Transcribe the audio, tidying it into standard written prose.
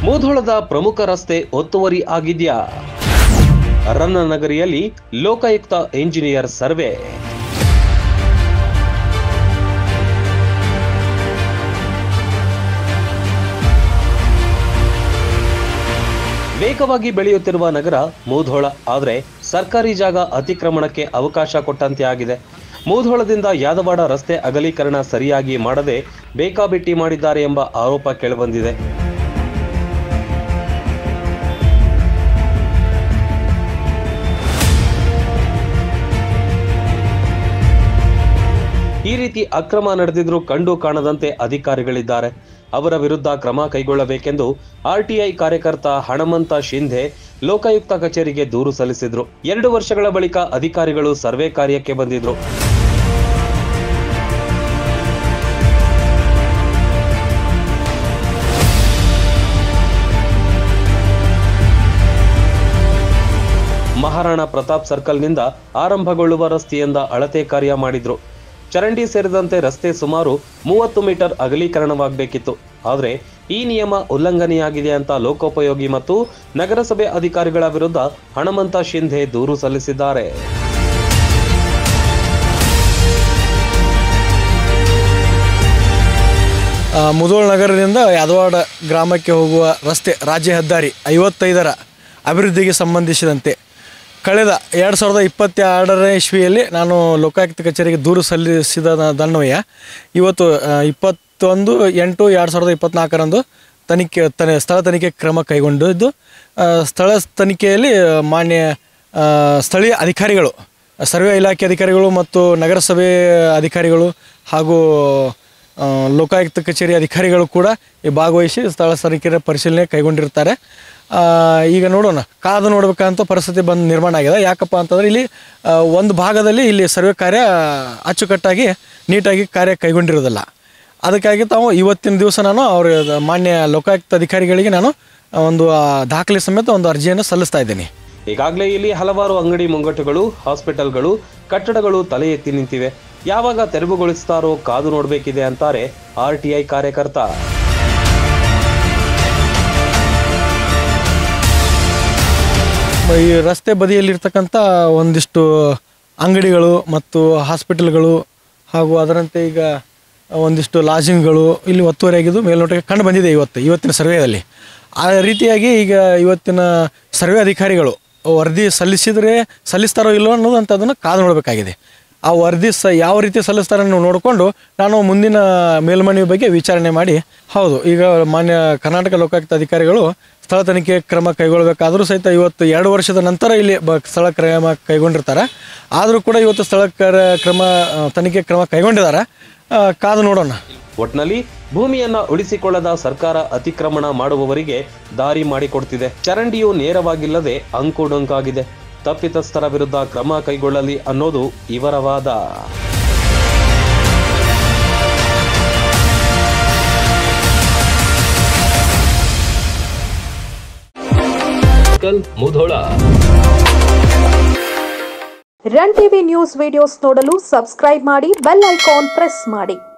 ಮುಧೋಳದ ಪ್ರಮುಖ ರಸ್ತೆ ಒತ್ತುವರಿ ಆಗಿದೆಯಾ? ರನ್ನನಗರಿಯಲ್ಲಿ ಲೋಕಾಯುಕ್ತ ಇಂಜಿನಿಯರ್ ಸರ್ವೆ. ವೇಗವಾಗಿ ಬೆಳೆಯುತ್ತಿರುವ ನಗರ ಮುಧೋಳ. ಆದರೆ ಸರ್ಕಾರಿ ಜಾಗ ಅತಿಕ್ರಮಣಕ್ಕೆ ಅವಕಾಶ ಕೊಟ್ಟಂತೆ ಆಗಿದೆ. ಮುಧೋಳದಿಂದ ಯಾದವಾಡ ರಸ್ತೆ ಅಗಲೀಕರಣ ಸರಿಯಾಗಿ ಮಾಡದೆ ಬೇಕಾಬಿಟ್ಟಿ ಮಾಡಿದ್ದಾರೆ ಎಂಬ ಆರೋಪ ಕೇಳಿಬಂದಿದೆ. ಈ ರೀತಿ ಅಕ್ರಮ ನಡೆದಿದ್ರೂ ಕಂಡು ಕಾಣದಂತೆ ಅಧಿಕಾರಿಗಳಿದ್ದಾರೆ. ಅವರ ವಿರುದ್ಧ ಕ್ರಮ ಕೈಗೊಳ್ಳಬೇಕೆಂದು ಆರ್ಟಿಐ ಕಾರ್ಯಕರ್ತ ಹಣಮಂತ ಶಿಂಧೆ ಲೋಕಾಯುಕ್ತ ಕಚೇರಿಗೆ ದೂರು ಸಲ್ಲಿಸಿದ್ರು. 2 ವರ್ಷಗಳ ಬಳಿಕ ಅಧಿಕಾರಿಗಳು ಸರ್ವೆ ಕಾರ್ಯಕ್ಕೆ ಬಂದಿದ್ರು. ಮಹಾರಾಣಾ ಪ್ರತಾಪ್ ಸರ್ಕಲ್ನಿಂದ ಆರಂಭಗೊಳ್ಳುವ ರಸ್ತೆಯಿಂದ ಅಳತೆ ಕಾರ್ಯ ಮಾಡಿದ್ರು. ಚರಂಡಿ ಸೇರಿದಂತೆ ರಸ್ತೆ ಸುಮಾರು 30 ಮೀಟರ್ ಅಗಲೀಕರಣವಾಗಬೇಕಿತ್ತು. ಆದರೆ ಈ ನಿಯಮ ಉಲ್ಲಂಘನೆಯಾಗಿದೆ ಅಂತ ಲೋಕೋಪಯೋಗಿ ಮತ್ತು ನಗರಸಭೆ ಅಧಿಕಾರಿಗಳ ವಿರುದ್ಧ ಹಣಮಂತ ಶಿಂಧೆ ದೂರು ಸಲ್ಲಿಸಿದ್ದಾರೆ. ಮುಧೋಳ ನಗರದಿಂದ ಯಾದವಾಡ ಗ್ರಾಮಕ್ಕೆ ಹೋಗುವ ರಸ್ತೆ ರಾಜ್ಯ ಹೆದ್ದಾರಿ 55ರ ಅಭಿವೃದ್ಧಿಗೆ ಸಂಬಂಧಿಸಿದಂತೆ ಕಳೆದ 2022ನೇ ಇಸ್ವಿಯಲ್ಲಿ ನಾನು ಲೋಕಾಯುಕ್ತ ಕಚೇರಿಗೆ ದೂರು ಸಲ್ಲಿಸಿದ ದನ್ವಯ ಇವತ್ತು 21/8/2024ರಂದು ಸ್ಥಳ ತನಿಖೆ ಕ್ರಮ ಕೈಗೊಂಡಿದ್ದು, ಸ್ಥಳ ತನಿಖೆಯಲ್ಲಿ ಮಾನ್ಯ ಸ್ಥಳೀಯ ಅಧಿಕಾರಿಗಳು, ಸರ್ವೆ ಇಲಾಖೆ ಅಧಿಕಾರಿಗಳು ಮತ್ತು ನಗರಸಭೆ ಅಧಿಕಾರಿಗಳು ಹಾಗೂ ಲೋಕಾಯುಕ್ತ ಕಚೇರಿ ಅಧಿಕಾರಿಗಳು ಕೂಡ ಭಾಗವಹಿಸಿ ಸ್ಥಳ ತನಿಖೆ ಪರಿಶೀಲನೆ ಕೈಗೊಂಡಿರ್ತಾರೆ. ಈಗ ನೋಡೋಣ, ಕಾದು ನೋಡಬೇಕಂತ ಪರಿಸ್ಥಿತಿ ನಿರ್ಮಾಣ ಆಗಿದೆ. ಯಾಕಪ್ಪ ಅಂತಂದರೆ ಇಲ್ಲಿ ಒಂದು ಭಾಗದಲ್ಲಿ ಇಲ್ಲಿ ಸರ್ವೆ ಕಾರ್ಯ ಅಚ್ಚುಕಟ್ಟಾಗಿ ನೀಟಾಗಿ ಕಾರ್ಯ ಕೈಗೊಂಡಿರೋದಿಲ್ಲ. ಅದಕ್ಕಾಗಿ ತಾವು ಇವತ್ತಿನ ದಿವಸ ನಾನು ಅವ್ರ ಮಾನ್ಯ ಲೋಕಾಯುಕ್ತ ಅಧಿಕಾರಿಗಳಿಗೆ ನಾನು ಒಂದು ದಾಖಲೆ ಸಮೇತ ಒಂದು ಅರ್ಜಿಯನ್ನು ಸಲ್ಲಿಸ್ತಾ ಇದ್ದೀನಿ. ಈಗಾಗಲೇ ಇಲ್ಲಿ ಹಲವಾರು ಅಂಗಡಿ ಮುಂಗಟ್ಟುಗಳು, ಹಾಸ್ಪಿಟಲ್ಗಳು, ಕಟ್ಟಡಗಳು ತಲೆ ಎತ್ತಿ ನಿಂತಿವೆ. ಯಾವಾಗ ತೆರವುಗೊಳಿಸ್ತಾರೋ ಕಾದು ನೋಡಬೇಕಿದೆ ಅಂತಾರೆ ಆರ್ಟಿಐ ಕಾರ್ಯಕರ್ತ. ಈ ರಸ್ತೆ ಬದಿಯಲ್ಲಿರ್ತಕ್ಕಂಥ ಒಂದಿಷ್ಟು ಅಂಗಡಿಗಳು ಮತ್ತು ಹಾಸ್ಪಿಟಲ್ಗಳು ಹಾಗೂ ಅದರಂತೆ ಈಗ ಒಂದಿಷ್ಟು ಲಾಡ್ಜಿಂಗ್ಗಳು ಇಲ್ಲಿ ಒತ್ತುವರಿಯಾಗಿದ್ದು ಮೇಲ್ನೋಟಕ್ಕೆ ಕಂಡು ಬಂದಿದೆ ಇವತ್ತಿನ ಸರ್ವೆಯಲ್ಲಿ. ಆ ರೀತಿಯಾಗಿ ಈಗ ಇವತ್ತಿನ ಸರ್ವೆ ಅಧಿಕಾರಿಗಳು ವರದಿ ಸಲ್ಲಿಸ್ತಾರೋ ಇಲ್ಲೋ ಅನ್ನೋದಂಥದ್ದನ್ನು ಕಾದು ನೋಡಬೇಕಾಗಿದೆ. ಆ ವರದಿ ಯಾವ ರೀತಿ ಸಲ್ಲಿಸ್ತಾರೆ ನೋಡಿಕೊಂಡು ನಾನು ಮುಂದಿನ ಮೇಲ್ಮನವಿ ಬಗ್ಗೆ ವಿಚಾರಣೆ ಮಾಡಿ, ಹೌದು ಈಗ ಮಾನ್ಯ ಕರ್ನಾಟಕ ಲೋಕಾಯುಕ್ತ ಅಧಿಕಾರಿಗಳು ಸ್ಥಳ ತನಿಖೆ ಕ್ರಮ ಕೈಗೊಳ್ಳಬೇಕಾದರೂ ಸಹಿತ ಇವತ್ತು 2 ವರ್ಷದ ನಂತರ ಇಲ್ಲಿ ಸ್ಥಳ ಕ್ರಮ ಕೈಗೊಂಡಿರ್ತಾರೆ. ಆದರೂ ಕೂಡ ಇವತ್ತು ತನಿಖೆ ಕ್ರಮ ಕೈಗೊಂಡಿದ್ದಾರೆ. ಕಾದು ನೋಡೋಣ. ಒಟ್ನಲ್ಲಿ ಭೂಮಿಯನ್ನ ಉಳಿಸಿಕೊಳ್ಳದ ಸರ್ಕಾರ ಅತಿಕ್ರಮಣ ಮಾಡುವವರಿಗೆ ದಾರಿ ಮಾಡಿಕೊಡ್ತಿದೆ. ಚರಂಡಿಯು ನೇರವಾಗಿಲ್ಲದೆ ಅಂಕುಡೊಂಕಾಗಿದೆ. ತಪ್ಪಿತಸ್ಥರ ವಿರುದ್ಧ ಕ್ರಮ ಕೈಗೊಳ್ಳಲಿ ಅನ್ನೋದು ಇವರ ವಾದ. Mudhol. Run TV news videos ನೋಡಲು ಸಬ್ಸ್ಕ್ರೈಬ್ ಮಾಡಿ, ಬೆಲ್ ಐಕಾನ್ ಪ್ರೆಸ್ ಮಾಡಿ.